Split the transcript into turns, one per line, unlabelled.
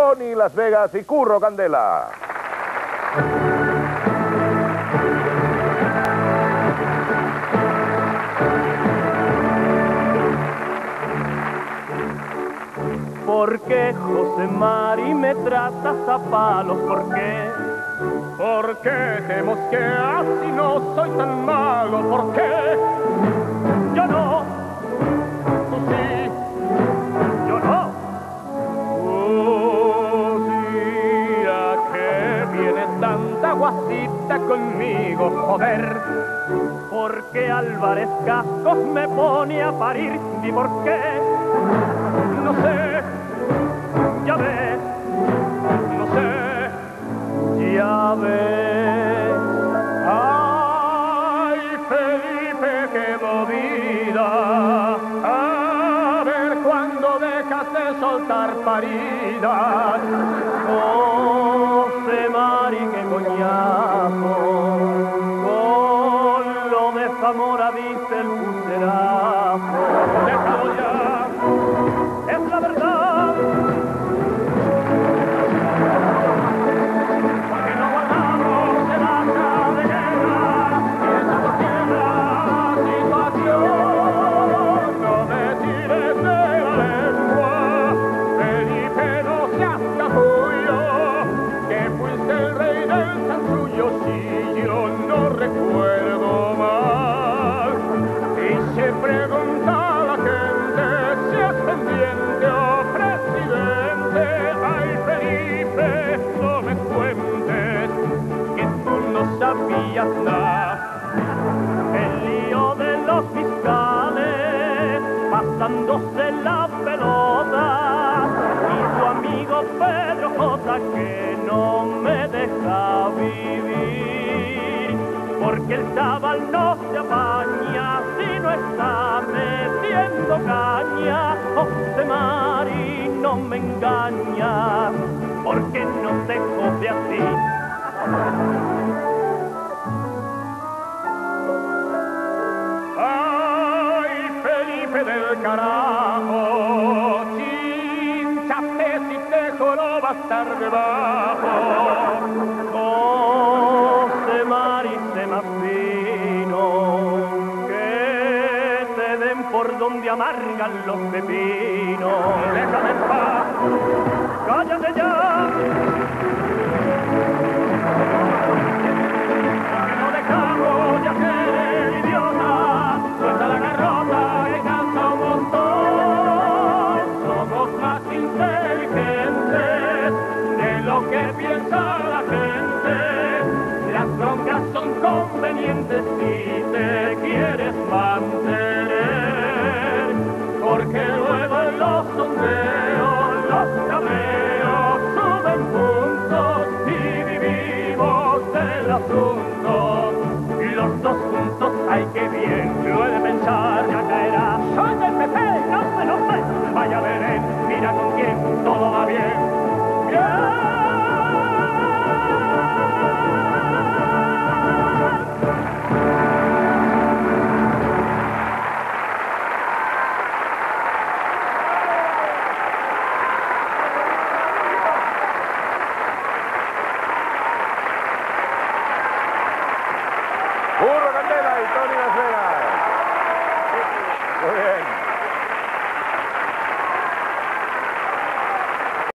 Tony Las Vegas y Curro Candela.
¿Por qué, José Mari, me tratas a palos? ¿Por qué?
¿Por qué te mosqueas si no soy tan malo? ¿Por qué?
Yo no,
Tú sí,
yo no.
sí, ¿a qué vienes tanta guasita conmigo, joder?
Porque Álvarez Cascos me pone a parir. ¿Y por qué?
No sé,
Ya ves,
no sé.
ya ves.
Ay, Felipe, qué movida. A ver cuándo dejas de soltar paridas.
José Mari, qué coñazo. Con lo de Zamora dice el pucherazo.
Déjalo ya.
Es la verdad.
Porque no guardamos el hacha de guerra y esa tierra situación. No me tires de la lengua, Felipe, no seas capullo, que fuiste el rey del Santuyo, si yo no recuerdo mal. Y se pregunta a la gente si es pendiente o presidente. Ay, Felipe, no me cuentes que tú no sabías nada.
El lío de los fiscales pasándose la pelota y su amigo Pedro J que no me deja vivir porque el chaval no se apaña si no está metiendo caña. José Mari no me engaña porque no te jode así.
Ay, Felipe del carajo, chinchaste si te joroba estar debajo.
José Mari, sé más fino, que te den por donde amargan los pepinos.
Déjame en paz.
¡Cállate ya!
Que no dejamos de hacer el idiota. Suelta la garrota que canta un montón. Somos más inteligentes de lo que piensa la gente. Las broncas son convenientes si te quieres mantener, porque luego en los sondeos los cabreos suben puntos y vivimos del asunto.